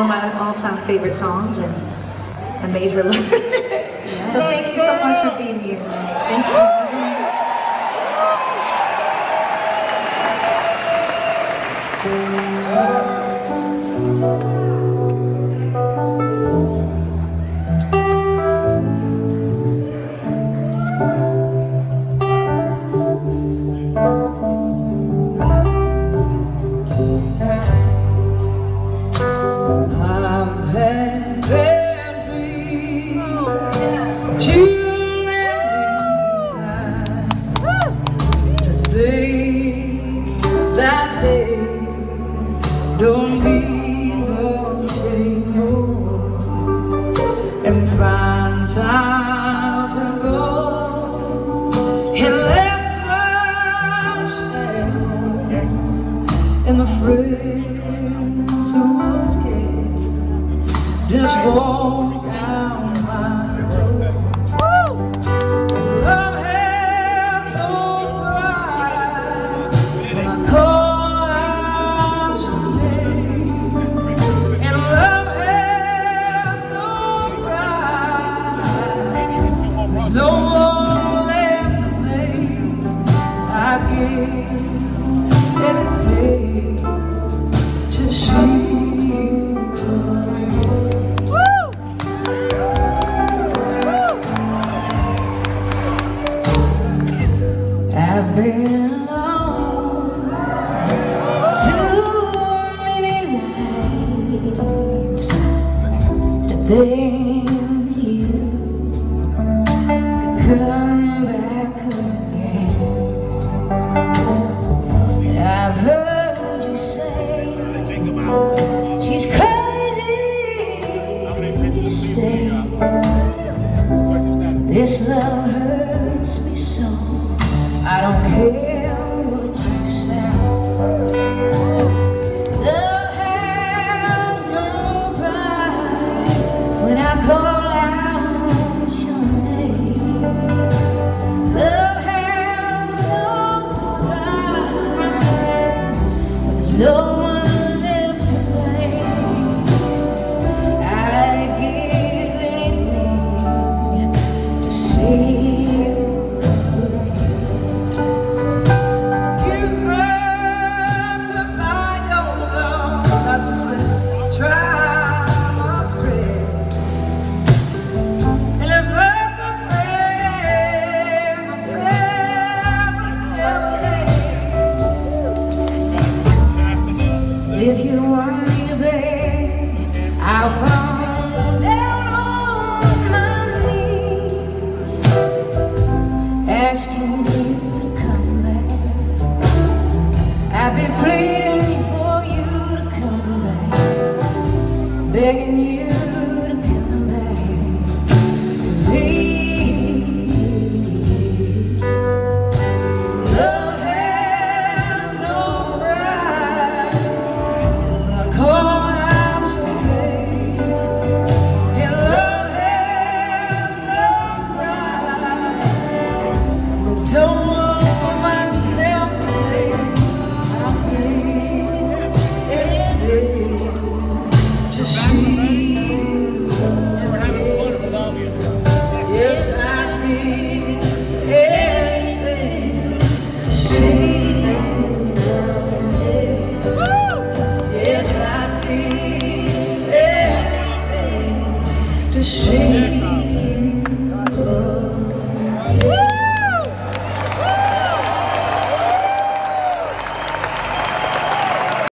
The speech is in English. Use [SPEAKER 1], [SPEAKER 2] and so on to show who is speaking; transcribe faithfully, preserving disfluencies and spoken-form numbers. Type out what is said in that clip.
[SPEAKER 1] One of my all-time favorite songs, and I made her learn it. Yeah. So thank you so much for being here tonight. Thanks for having me.
[SPEAKER 2] Don't need much anymore, and find time to go and left myself and the friends who was scared just walk down my road. Love has no pride when I call. No one left to make. I give anything to see you. Woo! I've been alone too many nights to think come back again. I've heard you say she's crazy to stay. This love hurts me so. I don't care what you say. Love has no pride when I call out your name. Love has no pride, there's no one left to blame. I'd give anything to see you again. You heard about your love, that's what try. If you want me to beg, I'll fall down on my knees, asking you to come back. I'll be pleading for you to come back, begging you to come back to me. Love has no pride. Call out your name, and love has no pride. There's no one for myself to blame. I feel anything to see you again. Yes, I need anything to see you again. Yes, I need anything to see.